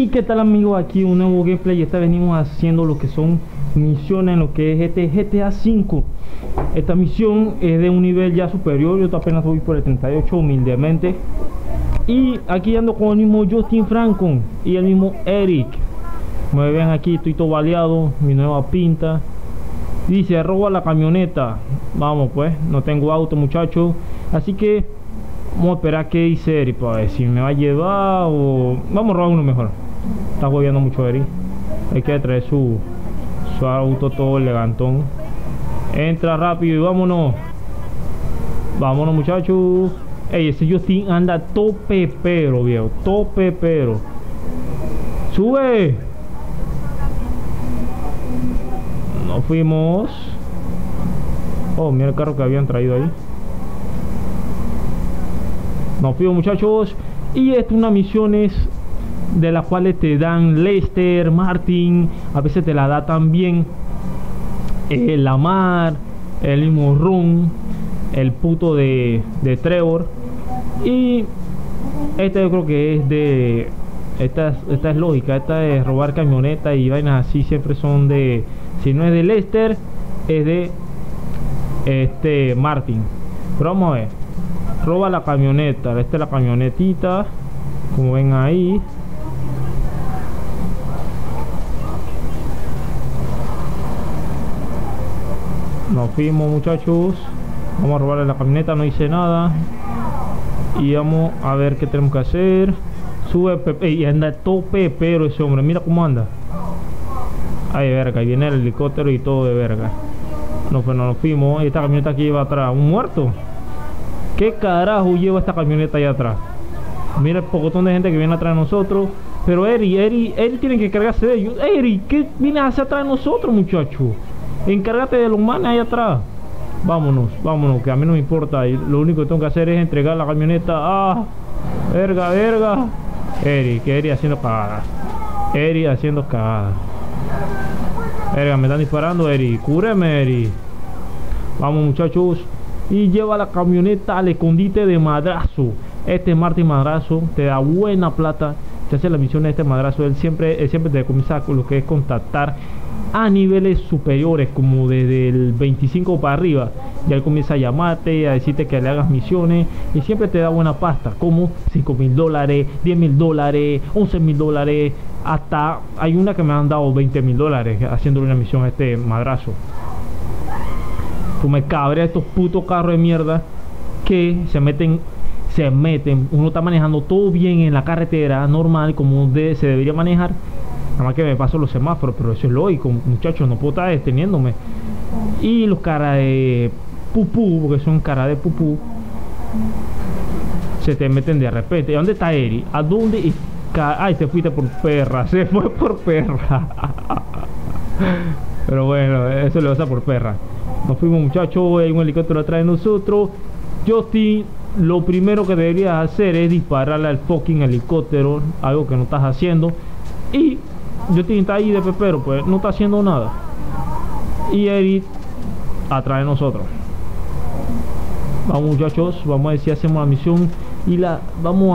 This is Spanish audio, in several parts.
Y qué tal amigos, aquí un nuevo gameplay. Esta venimos haciendo lo que son misiones en lo que es GTA V. Esta misión es de un nivel ya superior. Yo apenas voy por el 38 humildemente. Y aquí ando con el mismo Justin Franco y el mismo Eric. Como ven aquí, estoy todo baleado, mi nueva pinta. Dice, roba la camioneta. Vamos pues, no tengo auto muchachos. Así que vamos a esperar que dice Eric para ver si me va a llevar o... Vamos a robar uno mejor. Está jodiendo mucho Eric. Hay que traer su auto todo elegantón. Entra rápido y vámonos. Vámonos muchachos. Ey, ese Justin anda tope pero viejo. Tope pero. Sube. Nos fuimos. Oh, mira el carro que habían traído ahí. Nos fuimos muchachos. Y esta es una misiones de las cuales te dan Lester, Martin. A veces te la da también Lamar, el mismo Ron, el puto de Trevor. Y esta yo creo que es de... Esta es lógica. Esta es robar camionetas y vainas así. Siempre son de... Si no es de Lester, es de Martin. Pero vamos a ver. Roba la camioneta. Esta es la camionetita, como ven ahí. Nos fuimos muchachos. Vamos a robarle la camioneta. No hice nada. Y vamos a ver qué tenemos que hacer. Sube Pepe. Y anda tope pero ese hombre. Mira cómo anda. Ay verga. Y viene el helicóptero y todo de verga. No, pues no nos fuimos. Esta camioneta aquí lleva atrás un muerto. ¿Qué carajo lleva esta camioneta allá atrás? Mira el pocotón de gente que viene atrás de nosotros. Pero Eric tiene que encargarse de ellos. Eric, ¿qué viene hacia atrás de nosotros, muchacho? Encárgate de los manes allá atrás. Vámonos, que a mí no me importa. Y lo único que tengo que hacer es entregar la camioneta. ¡Ah! Verga. Eric haciendo cagada. Verga, me están disparando, Eric. Cúreme, Eric. Vamos, muchachos. Y lleva la camioneta al escondite de madrazo. Este Martin Madrazo te da buena plata. Te hace la misión de este madrazo. Él siempre te comienza con lo que es contactar a niveles superiores, como desde el 25 para arriba. Ya él comienza a llamarte, a decirte que le hagas misiones. Y siempre te da buena pasta, como $5,000, $10,000, $11,000. Hasta hay una que me han dado $20,000 haciéndole una misión a este madrazo. Tú me cabreas estos putos carros de mierda que se meten. Uno está manejando todo bien en la carretera normal, como se debería manejar. Nada más que me paso los semáforos, pero eso es lógico, muchachos. No puedo estar deteniéndome. Y los caras de pupú, porque son caras de pupú, se te meten de repente. ¿Dónde está Eri? ¿A dónde? Ay, te fuiste por perra. Se fue por perra. Pero bueno, eso le pasa por perra. Nos fuimos muchachos. Hay un helicóptero atrás de nosotros. Justin, lo primero que deberías hacer es dispararle al fucking helicóptero. Algo que no estás haciendo. Y Justin está ahí de pepero, pues no está haciendo nada. Y Eric atrás de nosotros. Vamos muchachos, vamos a ver si hacemos la misión. Y vamos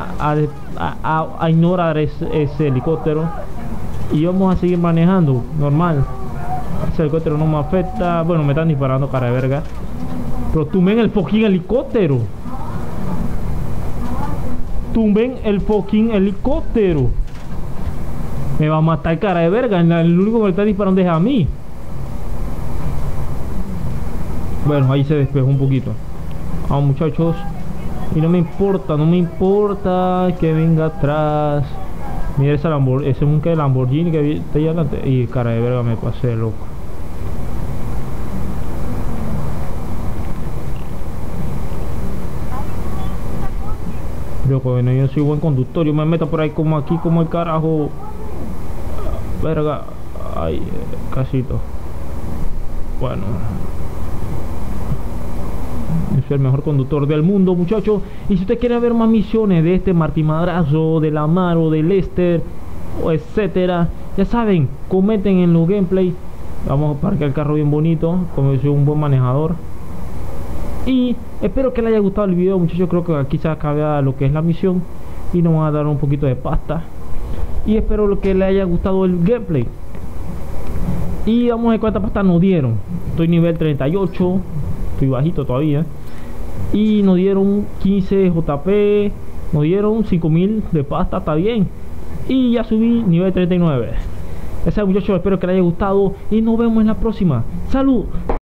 a ignorar ese helicóptero. Y vamos a seguir manejando normal. Ese helicóptero no me afecta. Bueno, me están disparando, cara de verga. Pero tumben el fucking helicóptero. Me va a matar, cara de verga. El único que me está disparando es a mí. Bueno, ahí se despejó un poquito. Vamos muchachos. Y no me importa que venga atrás. Mira ese Lamborghini que está ahí adelante. Y cara de verga, me pasé loco. Bueno, yo soy buen conductor. Yo me meto por ahí como aquí, como el carajo. Verga. Ay, casito. Bueno, yo soy el mejor conductor del mundo, muchachos. Y si usted quiere ver más misiones de este Martin Madrazo, de Lamar o de Lester, o etcétera, ya saben, comenten en los gameplays. Vamos a parquear el carro bien bonito, como yo soy un buen manejador. Y espero que les haya gustado el video, muchachos. Creo que aquí se acaba lo que es la misión y nos van a dar un poquito de pasta. y espero que les haya gustado el gameplay. Y vamos a ver cuántas pastas nos dieron. Estoy nivel 38, estoy bajito todavía. Y nos dieron 15 JP, nos dieron 5000 de pasta, está bien. Y ya subí nivel 39. Ese muchachos, espero que les haya gustado y nos vemos en la próxima. ¡Salud!